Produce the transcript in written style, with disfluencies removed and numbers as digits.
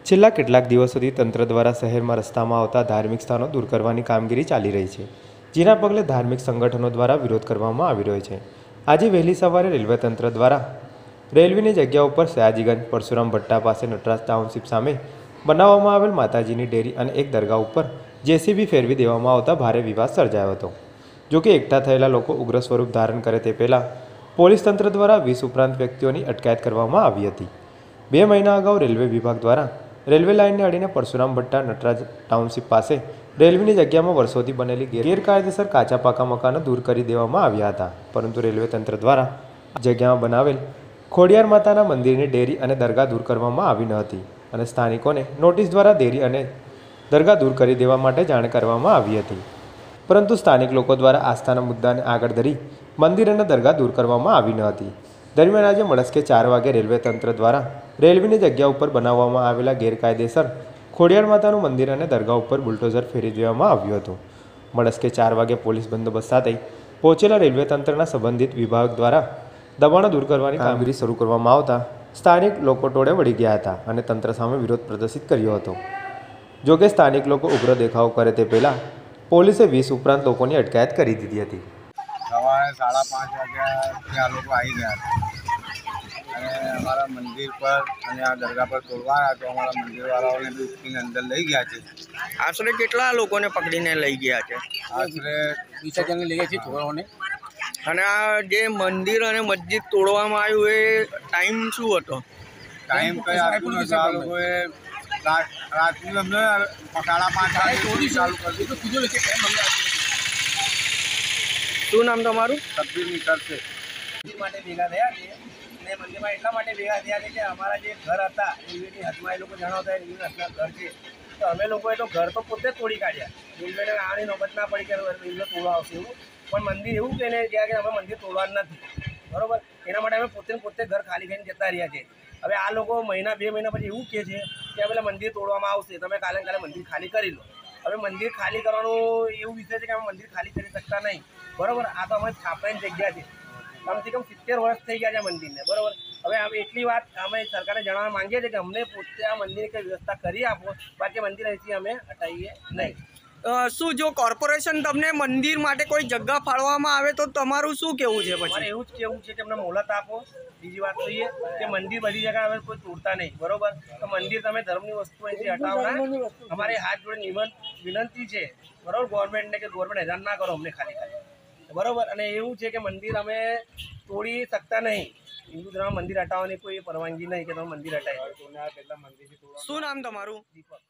છેલ્લા કેટલાક દિવસોથી તંત્ર દ્વારા શહેરમાં રસ્તામાં આવતા ધાર્મિક સ્થાનો દૂર કરવાની કામગીરી ચાલી રહી છે, જેના પગલે ધાર્મિક સંગઠનો દ્વારા વિરોધ કરવામાં આવી રહ્યો છે। આજે વહેલી સવારે રેલવે તંત્ર દ્વારા રેલવેની જગ્યા ઉપર સયાજીગંજ પરશુરામ ભટ્ટા પાસે નટરાજ ટાઉનશીપ સામે બનાવવામાં આવેલ માતાજીની ડેરી અને એક દરગાહ ઉપર જેસીબી ફેરવી દેવામાં આવતા ભારે વિવાદ સર્જાયો હતો। જોકે એકઠા થયેલા લોકો ઉગ્ર સ્વરૂપ ધારણ કરે તે પહેલા પોલીસ તંત્ર દ્વારા 20 ઉપરાંત વ્યક્તિઓની અટકાયત કરવામાં આવી હતી। 2 મહિના અગાઉ રેલવે વિભાગ દ્વારા રેલવે લાઇનને અડીને પરશુરામ ભટ્ટા નટરાજ ટાઉનશીપ પાસે રેલવેની જગ્યામાં વર્ષોથી બનેલી ગેરકાયદેસર કાચા પાકા મકાનો દૂર કરી દેવામાં આવ્યા હતા, પરંતુ રેલવે તંત્ર દ્વારા જગ્યામાં બનાવેલ ખોડિયાર માતાના મંદિરની ડેરી અને દરગાહ દૂર કરવામાં આવી ન હતી અને સ્થાનિકોને નોટિસ દ્વારા ડેરી અને દરગાહ દૂર કરી દેવા માટે જાણ કરવામાં આવી હતી, પરંતુ સ્થાનિક લોકો દ્વારા આસ્થાના મુદ્દાને આગળ ધરી મંદિર અને દરગાહ દૂર કરવામાં આવી ન હતી। દરમિયાન આજે મળસ્કે 4 વાગે રેલવે તંત્ર દ્વારા રેલવેની જગ્યા ઉપર બનાવવામાં આવેલા ગેરકાયદેસર ખોડિયાર માતાનું મંદિર અને દરગાહ ઉપર બુલડોઝર ફેરવી દેવામાં આવ્યું હતું। મળસ્કે 4 વાગે પોલીસ બંદોબસ્ત સાથે પહોંચેલા રેલવે તંત્રના સંબંધિત વિભાગ દ્વારા દબાણો દૂર કરવાની કામગીરી શરૂ કરવામાં આવતા સ્થાનિક લોકો ટોળે વળી ગયા હતા અને તંત્ર સામે વિરોધ પ્રદર્શિત કર્યો હતો। જોકે સ્થાનિક લોકો ઉગ્ર દેખાવો કરે તે પહેલા પોલીસે 20 ઉપરાંત લોકોની અટકાયત કરી દીધી હતી। સવારે 5:30 વાગ્યા આ લોકો આવી ગયા અને અમારા મંદિર પર અને આ દરગાહ પર તોડવા આવ્યા તો અમારા મંદિરવાળાઓને બી ઉઠીને અંદર લઈ ગયા છે। આશરે કેટલા લોકોને પકડીને લઈ ગયા છે? આશરે 20 જણને લઈ ગયા છે છોકરાઓને। અને આ જે મંદિર અને મસ્જિદ તોડવામાં આવ્યું એ ટાઈમ શું હતો? ટાઈમ કઈ આપ્યું નથી આ લોકોએ રાતની અમને 5:30 વાગે ચાલુ કરી દીધું। શું નામ તમારું? તકબીર નીકળશે મંદિર માટે ભેગા થયા છે અને મંદિરમાં એટલા માટે ભેગા થયા છે કે અમારા જે ઘર હતા રેલવેની હદમાં એ લોકો જણાવતા રેલવેની હદના ઘર છે, તો અમે લોકોએ તો ઘર તો પોતે જ તોડી કાઢ્યા। રેલવેને આની નોબત ના પડી કે રેલવે તોડવા આવશે એવું, પણ મંદિર એવું કહીને ગયા કે અમે મંદિર તોડવાનું નથી, બરોબર। એના માટે અમે પોતે ઘર ખાલી કરીને જતા રહ્યા છે। હવે આ લોકો 2 મહિના પછી એવું કહે છે કે પેલા મંદિર તોડવામાં આવશે, તમે કાલે મંદિર ખાલી કરી લો। હવે મંદિર ખાલી કરવાનું એવું વિષય છે કે અમે મંદિર ખાલી કરી શકતા નહીં, બરોબર। આ તો અમારી છાપરાની જગ્યા છે, કમસે કમ 70 વર્ષ થઈ ગયા છે મંદિરને, બરોબર। હવે એટલી વાત અમે સરકારને જણાવવા માંગીએ છીએ કે અમને પોતે આ મંદિરની કંઈ વ્યવસ્થા કરી આપો, બાકી મંદિર અહીંથી અમે હટાવીએ નહીં। શું જો કોર્પોરેશન તમને મંદિર માટે કોઈ જગ્યા ફાળવવામાં આવે તો તમારું શું કહેવું છે? મારે એવું જ કહેવું છે કે અમને મોહલત આપો। બીજી વાત તો એ કે મંદિર બધી જગ્યાએ હવે કોઈ તોડતા નહીં, બરોબર। તો મંદિર તમે ધર્મની વસ્તુ અહીંથી હટાવો। અમારે હાથ જોડે વિનંતી છે, બરોબર, ગવર્મેન્ટને કે ગવર્મેન્ટ હેરાન ના કરો અમને ખાલી, બરોબર। અને એવું છે કે મંદિર અમે તોડી શકતા નહીં, હિન્દુ ધર્મ મંદિર હટાવવાની કોઈ પરવાનગી નહીં કે તમે મંદિર હટાવી। શું નામ તમારું? દીપક।